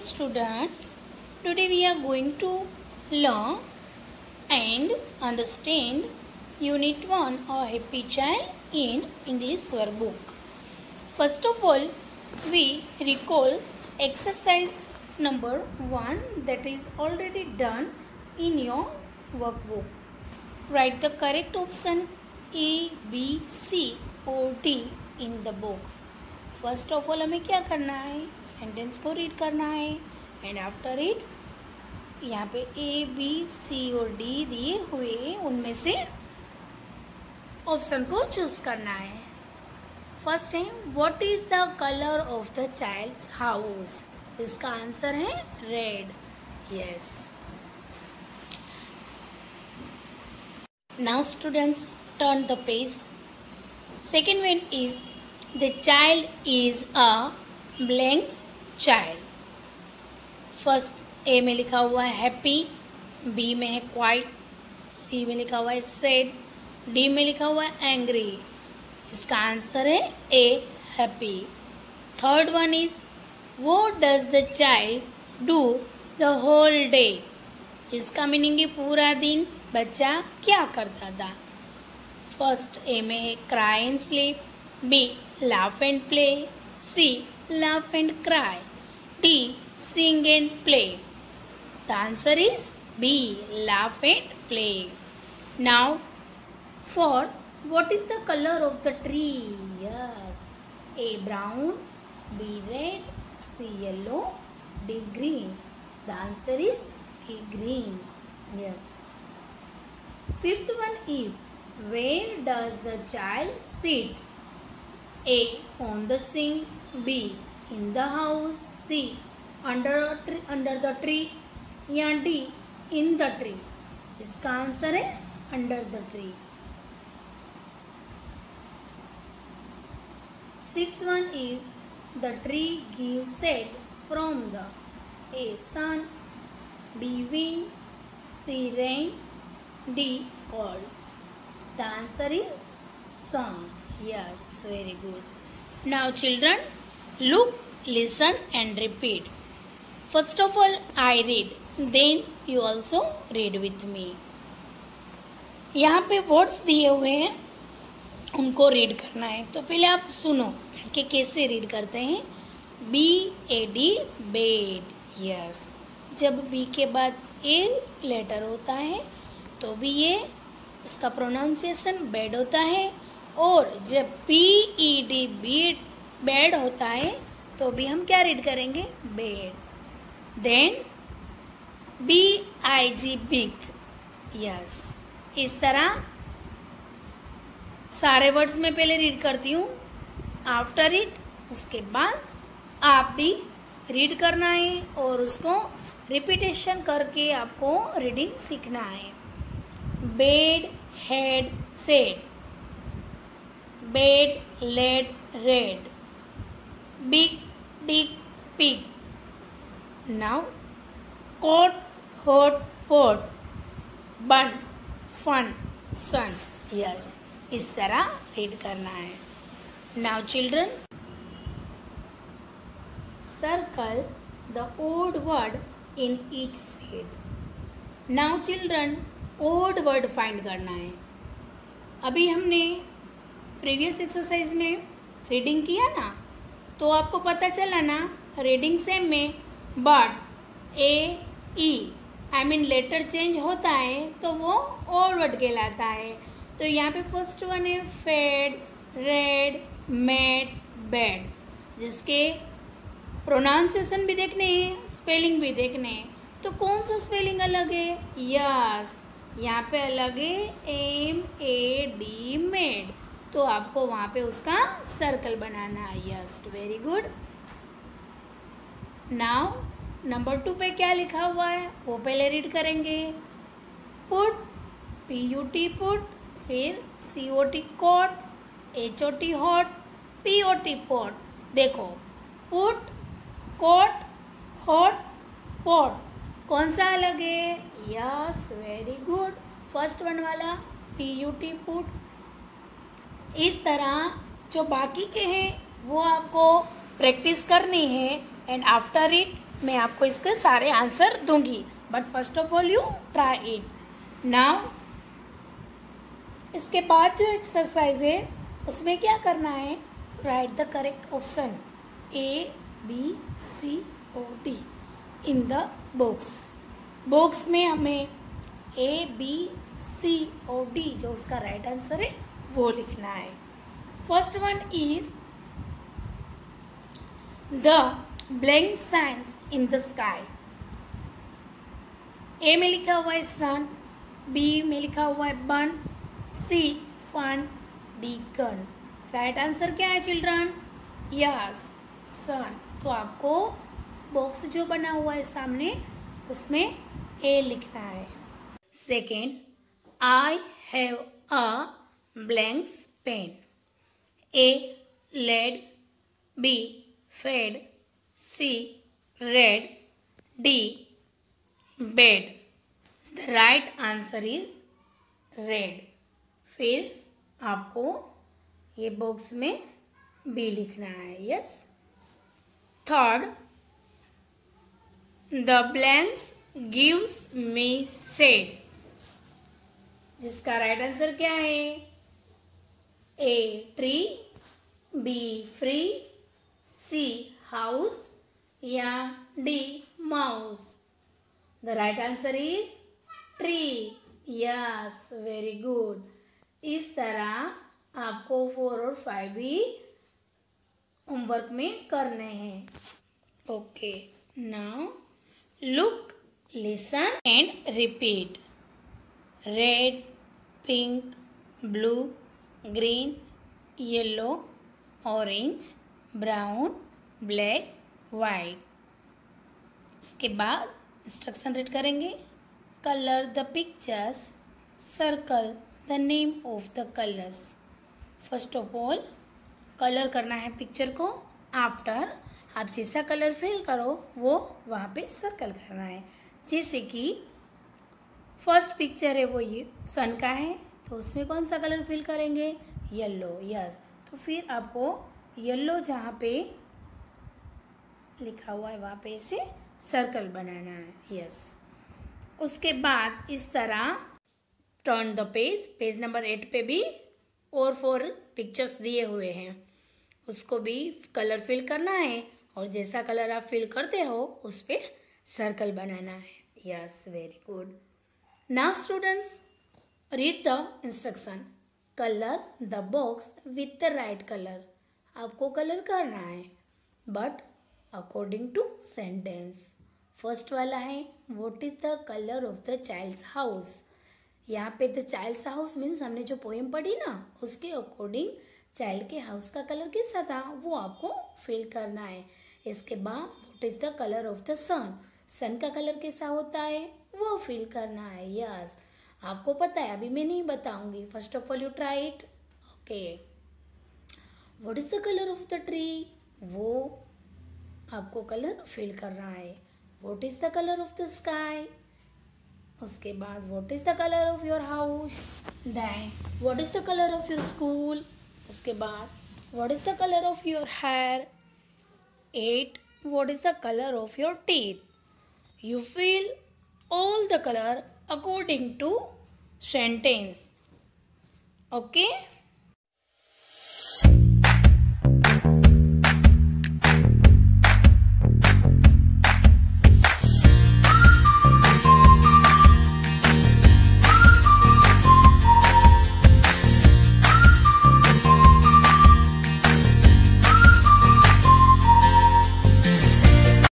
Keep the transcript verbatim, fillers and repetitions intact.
students, today we are going to learn and understand Unit one or Happy Child in English workbook. First of all, we recall exercise number one that is already done in your workbook. Write the correct option A, B, C or D in the box. First of all हमें क्या करना है, sentence को read करना है and after it यहाँ पे ए B सी और डी दिए हुए उनमें से ऑप्शन को चूज करना है. फर्स्ट है what is the colour of the child's house, जिसका आंसर है red. Yes. Now students turn the page. Second one is The child is a blank child. First A में लिखा हुआ है हैप्पी, बी में है क्वाइट, सी में लिखा हुआ है सैड, डी में लिखा हुआ है एंग्री, जिसका आंसर है A happy. Third one is what does the child do the whole day, जिसका मीनिंग है पूरा दिन बच्चा क्या करता था. फर्स्ट ए में है cry and sleep, B. Laugh and play. C. Laugh and cry. D. Sing and play. The answer is B. Laugh and play. Now, for what is the color of the tree? Yes. A. Brown. B. Red. C. Yellow. D. Green. The answer is A. Green. Yes. Fifth one is where does the child sit? A. On the sink. B. In the house. C. Under a tree, under the tree. या D. In the tree. इसका answer है under the tree. Sixth one is the tree gives shade from the A. Sun. B. Wind. C. Rain. D. Cold. The answer is sun. Yes, very good. Now children, look, listen and repeat. First of all, I read. Then you also read with me. यहाँ पे words दिए हुए हैं, उनको read करना है. तो पहले आप सुनो कि कैसे रीड करते हैं. B A D bed. Yes. जब बी के बाद ए लेटर होता है तो भी ये इसका प्रोनाउंसिएशन बेड होता है, और जब P E D bead bed होता है तो भी हम क्या रीड करेंगे, bed. Then B I G big. Yes. इस तरह सारे वर्ड्स में पहले रीड करती हूँ. आफ्टर इट उसके बाद आप भी रीड करना है और उसको रिपीटेशन करके आपको रीडिंग सीखना है. Bed head said. Bed, lead, red. Big, dick, pig. Now, coat, hot, pot. Bun, fun, sun. Yes, इस तरह रीड करना है. Now, children, circle the odd word in each shade. Now, children, odd word find करना है. अभी हमने previous exercise में reading किया ना, तो आपको पता चला ना रीडिंग सेम में but A E I mean letter change होता है तो वो और वर्ड कहलाता है. तो यहाँ पे फर्स्ट वन है फेड, रेड, मेड, बेड, जिसके प्रोनाउंसिएशन भी देखने हैं, स्पेलिंग भी देखने हैं. तो कौन सा स्पेलिंग अलग है? यस, यहाँ पे अलग है एम ए डी मेड. तो आपको वहाँ पे उसका सर्कल बनाना है. Yes, very good. Now number two पे क्या लिखा हुआ है वो पहले रीड करेंगे. Put, P U T put, फिर C O T cot, H O T hot, P O T pot. देखो पुट, कॉट, हॉट, पॉट, कौन सा अलग है? Yes, very good. First one वाला पी यू टी पुट. इस तरह जो बाकी के हैं वो आपको प्रैक्टिस करनी है एंड आफ्टर इट मैं आपको इसके सारे आंसर दूंगी, but first of all you try it now. इसके बाद जो एक्सरसाइज है उसमें क्या करना है, write the correct option A B C or D in the box. Box में हमें ए बी सी ओ डी जो उसका राइट आंसर है वो लिखना है। First one is the blank science in the sky. A में लिखा हुआ है सन, बी में लिखा हुआ है bun, C fun, D gun. Right answer क्या है चिल्ड्रन? यस सन। तो आपको बॉक्स जो बना हुआ है सामने उसमें ए लिखना है। Second, I have a blank pen. A led, B fed, C red, D bed. The right answer is red. फिर आपको ये बॉक्स में बी लिखना है। Yes. Third, the blanks gives me shade. जिसका राइट आंसर क्या है? A tree, B free, C house या D mouse. The right answer is tree. Yes, very good. इस तरह आपको फोर और फाइव भी होमवर्क में करने हैं। Okay, now look, listen and repeat. Red, pink, blue, green, yellow, orange, brown, black, white. इसके बाद इंस्ट्रक्शन रीड करेंगे। Colour the pictures, circle the name of the colours. First of all colour करना है picture को। After आप जैसा colour fill करो वो वहाँ पे सर्कल करना है। जैसे कि फर्स्ट पिक्चर है वो ये सन का है, तो उसमें कौन सा कलर फिल करेंगे? येलो। यस, तो फिर आपको येलो जहाँ पे लिखा हुआ है वहाँ पे इसे सर्कल बनाना है। यस। उसके बाद इस तरह turn the page. Page number eight पे भी और फोर पिक्चर्स दिए हुए हैं, उसको भी कलर फिल करना है और जैसा कलर आप फिल करते हो उस पर सर्कल बनाना है। Yes, very good. Now students, read the instruction. Colour the box with the right colour. आपको कलर करना है but according to sentence. First वाला है what is the colour of the child's house. यहाँ पे द चाइल्ड्स हाउस मीन्स हमने जो poem पढ़ी ना उसके अकॉर्डिंग चाइल्ड के हाउस का कलर कैसा था वो आपको फिल करना है। इसके बाद what is the colour of the sun. Sun का कलर कैसा होता है वो फिल करना है। यस, आपको पता है, अभी मैं नहीं बताऊंगी। First of all you try it. Okay, what is the colour of the tree, वो आपको कलर फिल करना है। What is the colour of the sky. उसके बाद what is the colour of your house. Then what is the colour of your school. उसके बाद what is the colour of your hair. Eight, what is the colour of your teeth. You fill all the color according to sentence. Okay.